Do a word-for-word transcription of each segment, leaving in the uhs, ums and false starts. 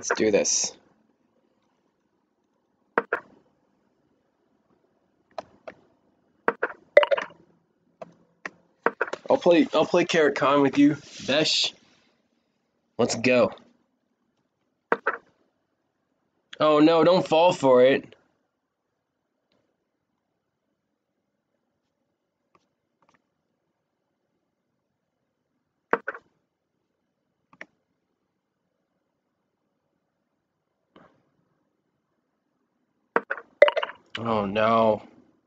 Let's do this. I'll play I'll play Carrot Con with you, Besh. Let's go. Oh no, don't fall for it. Oh no.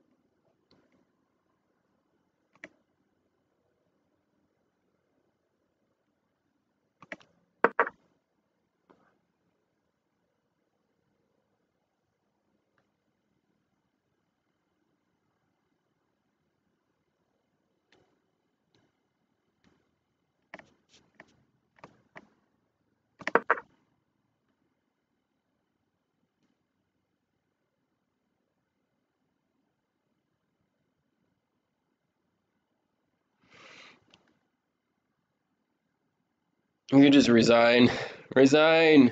You can just resign. Resign.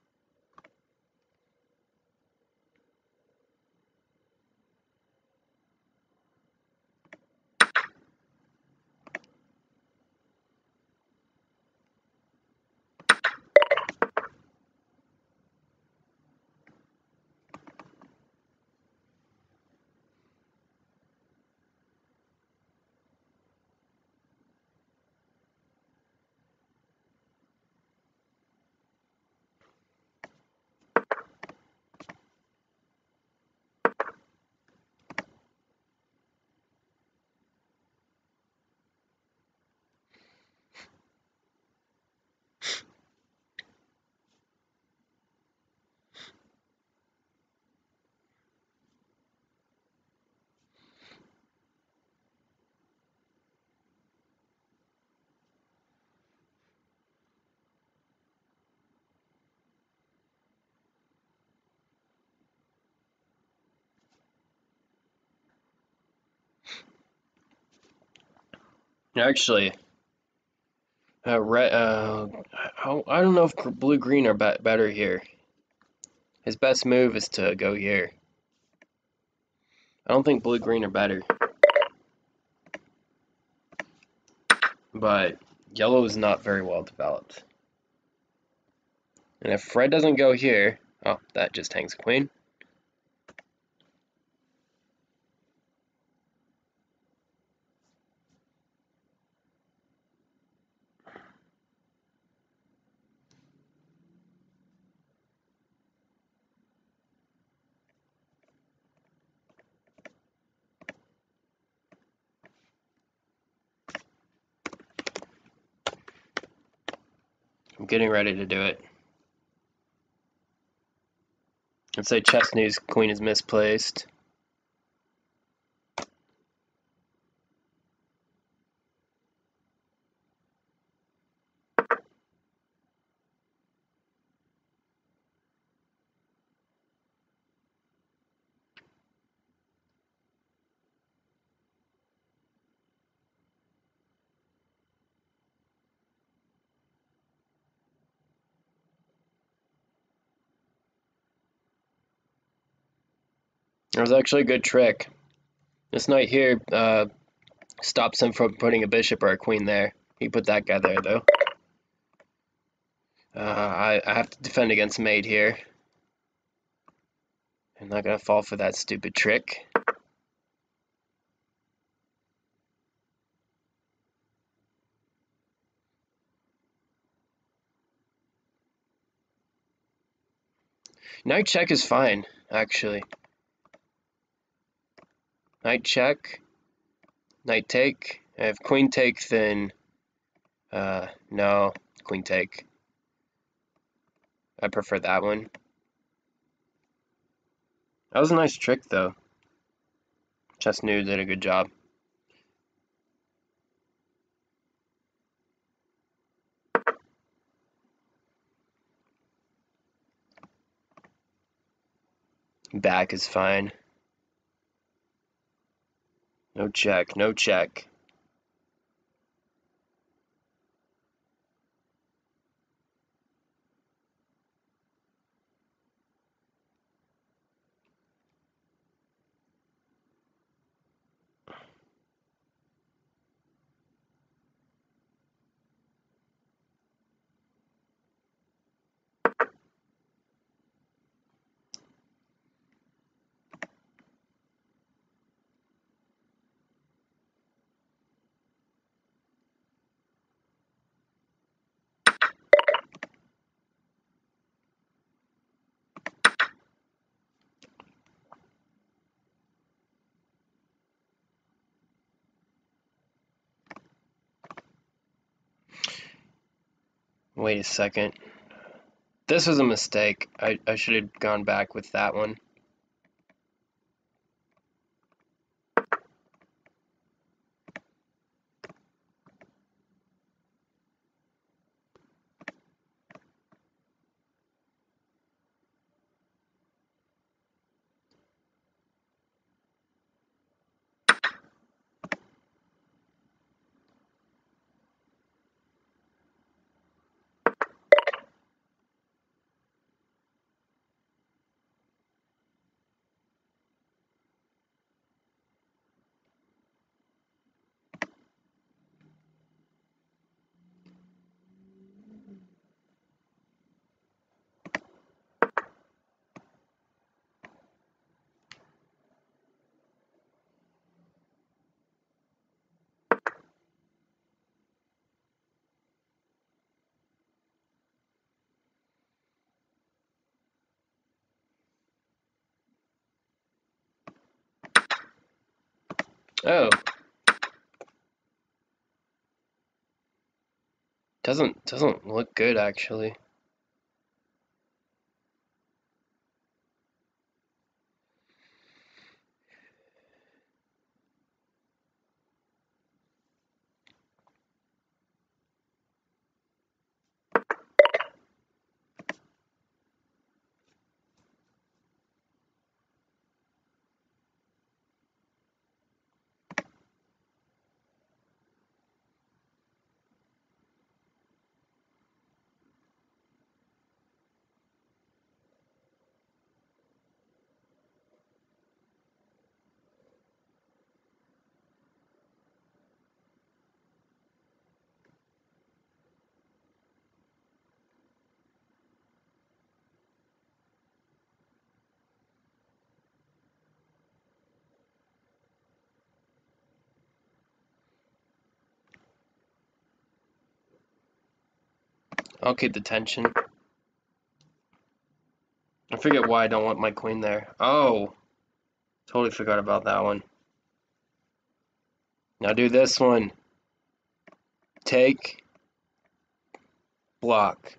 Actually, uh, red. Uh, I, I don't know if blue green are be better here. His best move is to go here. I don't think blue green are better, but yellow is not very well developed. And if Fred doesn't go here, oh, that just hangs queen. I'm getting ready to do it. I'd say Chestnut's queen is misplaced. It was actually a good trick. This knight here uh, stops him from putting a bishop or a queen there. He put that guy there, though. Uh, I, I have to defend against mate here. I'm not going to fall for that stupid trick. Knight check is fine, actually. Knight check, knight take. If queen take, then uh, no, queen take. I prefer that one. That was a nice trick, though. Chestnut did a good job. Back is fine. No check, no check. Wait a second. This was a mistake. I, I should have gone back with that one. Oh. Doesn't doesn't look good actually. I'll keep the tension. I forget why I don't want my queen there. Oh, totally forgot about that one. Now do this one. Take, block.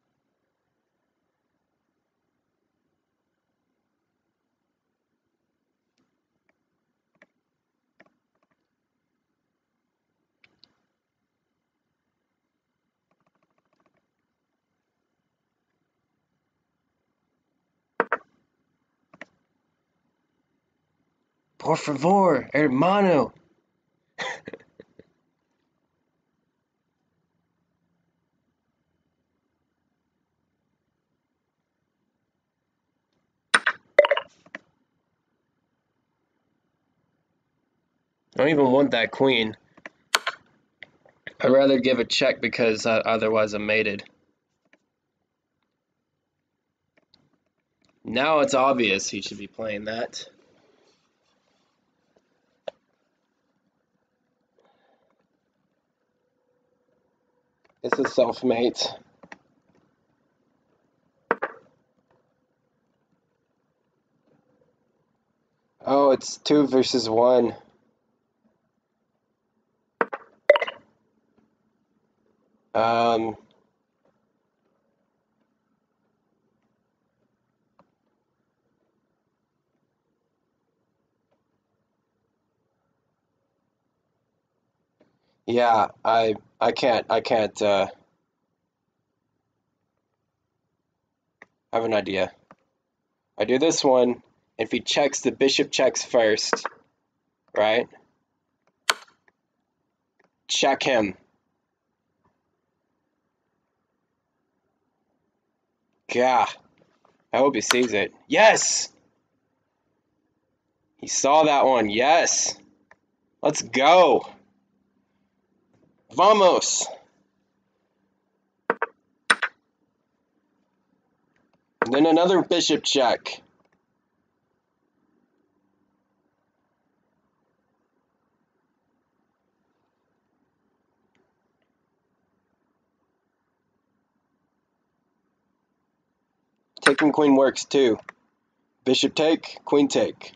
Por favor, hermano. I don't even want that queen. I'd rather give a check because uh, otherwise I'm mated. Now it's obvious he should be playing that. It's a self-mate. Oh, it's two versus one. Um... Yeah, I I can't I can't uh I have an idea. I do this one, if he checks, the bishop checks first, right? Check him. Gah. I hope he sees it. Yes! He saw that one. Yes! Let's go! Vamos! And then another bishop check. Taking queen works too. Bishop take, queen take.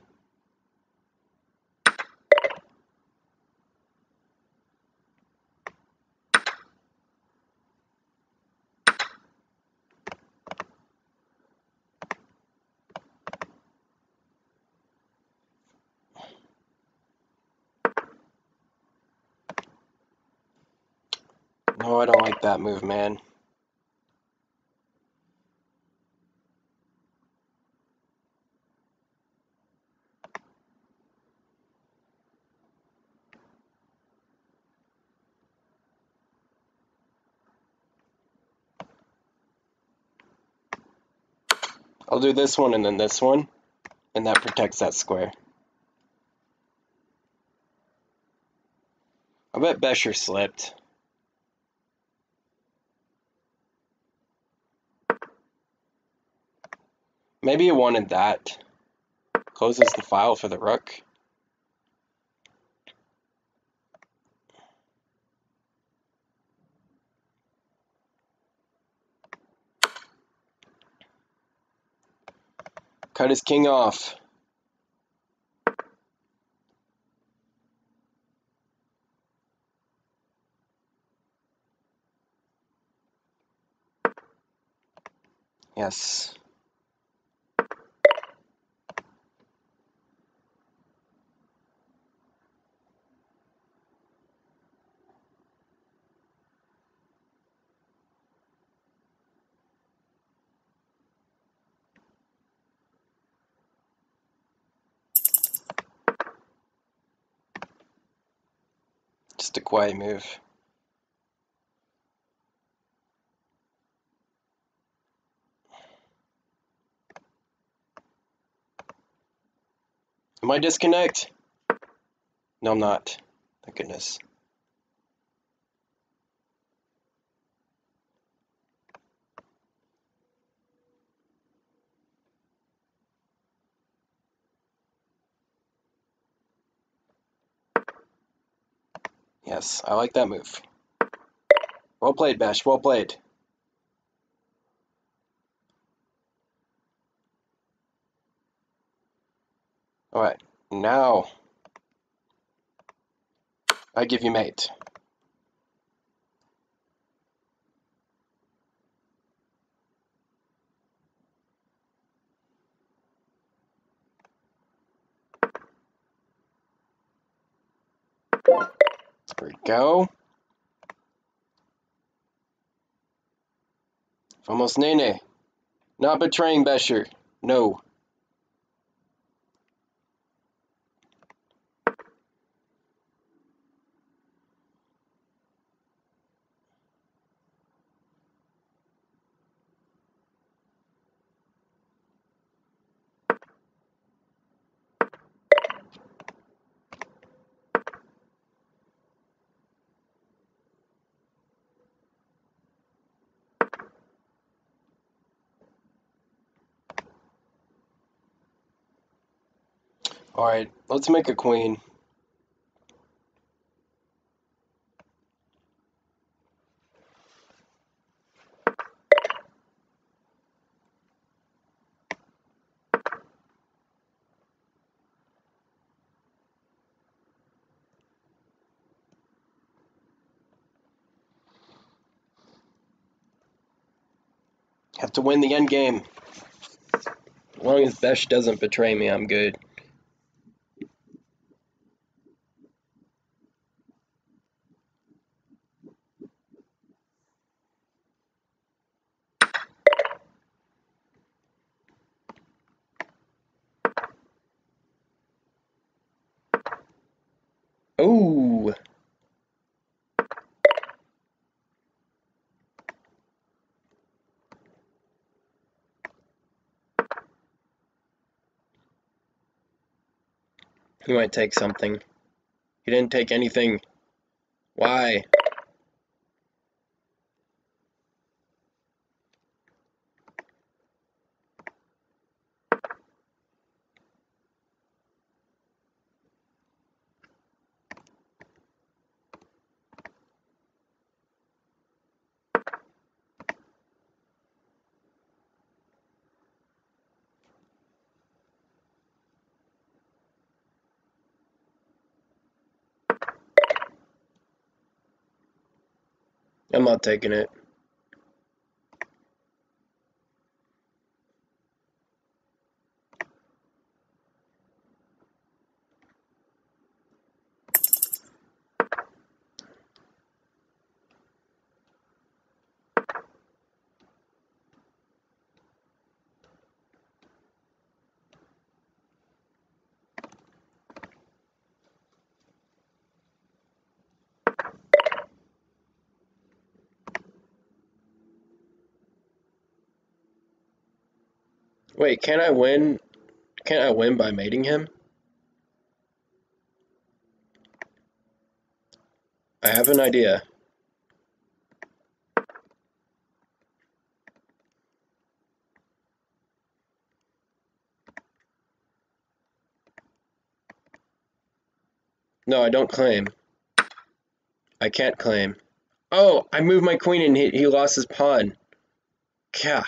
Oh, I don't like that move, man. I'll do this one and then this one, and that protects that square. I bet Besher slipped. Maybe he wanted that. Closes the file for the rook. Cut his king off. Yes. Just a quiet move. Am I disconnect? No, I'm not. Thank goodness. Yes, I like that move. Well played, Besh. Well played. Alright, now I give you mate. There we go. Almost Nene. Not betraying Besher. No. Alright, let's make a queen. Have to win the end game. As long as Besh doesn't betray me, I'm good. Oh! He might take something. He didn't take anything. Why? I'm not taking it. Wait, can I win? Can't I win by mating him? I have an idea. No, I don't claim. I can't claim. Oh, I moved my queen and he, he lost his pawn. Kah.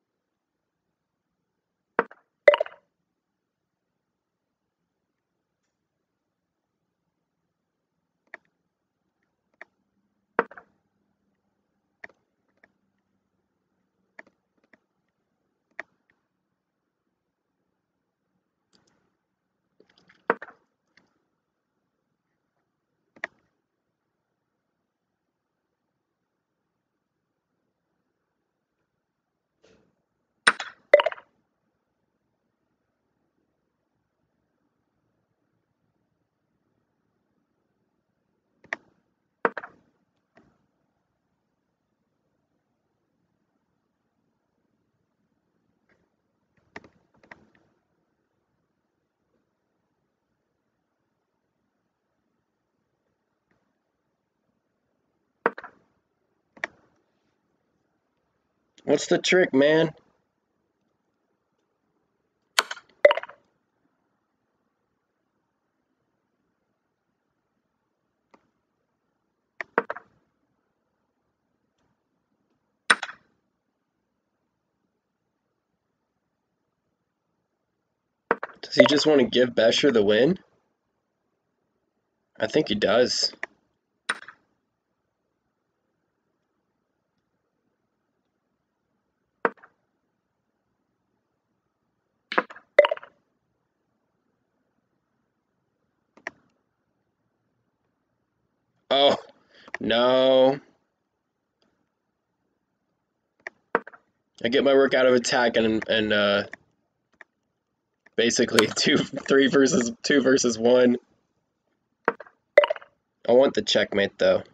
What's the trick, man? Does he just want to give Besher the win? I think he does. Oh, no. I get my work out of attack and and uh, basically two, three versus two versus one. I want the checkmate though.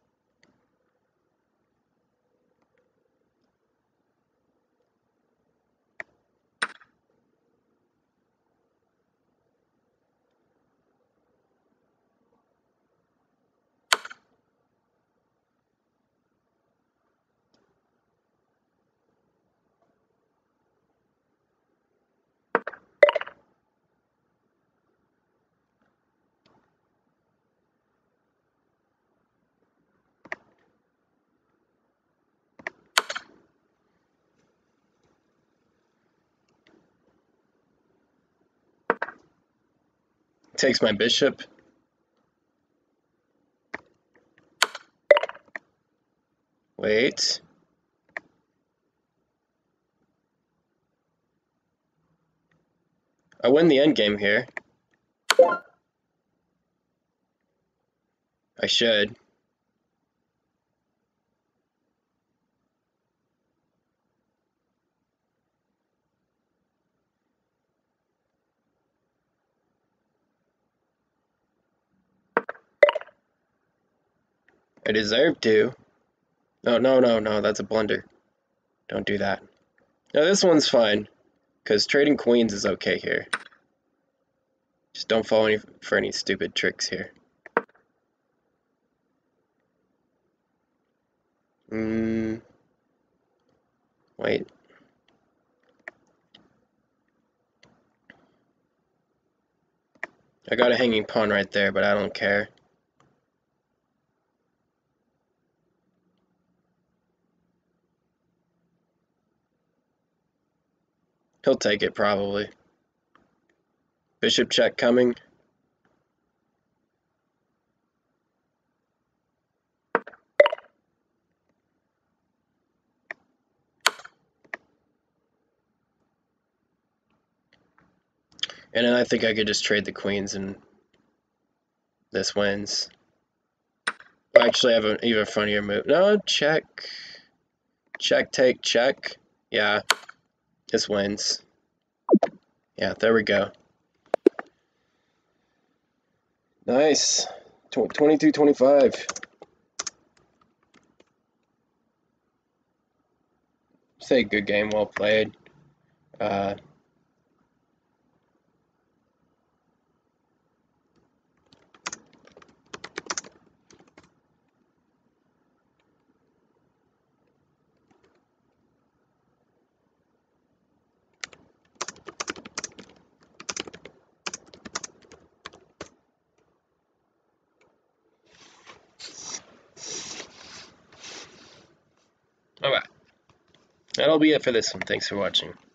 Takes my bishop. Wait. I win the endgame here. I should. I deserve to. No, no, no, no, that's a blunder. Don't do that. No, this one's fine, because trading queens is okay here. Just don't fall any, for any stupid tricks here. Mm, wait. I got a hanging pawn right there, but I don't care. He'll take it, probably. Bishop check coming. And then I think I could just trade the queens and this wins. Actually, I have an even funnier move. No, check. Check, take, check. Yeah, this wins. Yeah, there we go. Nice. twenty-two twenty-five. Say good game, well played. Uh, Alright, that'll be it for this one. Thanks for watching.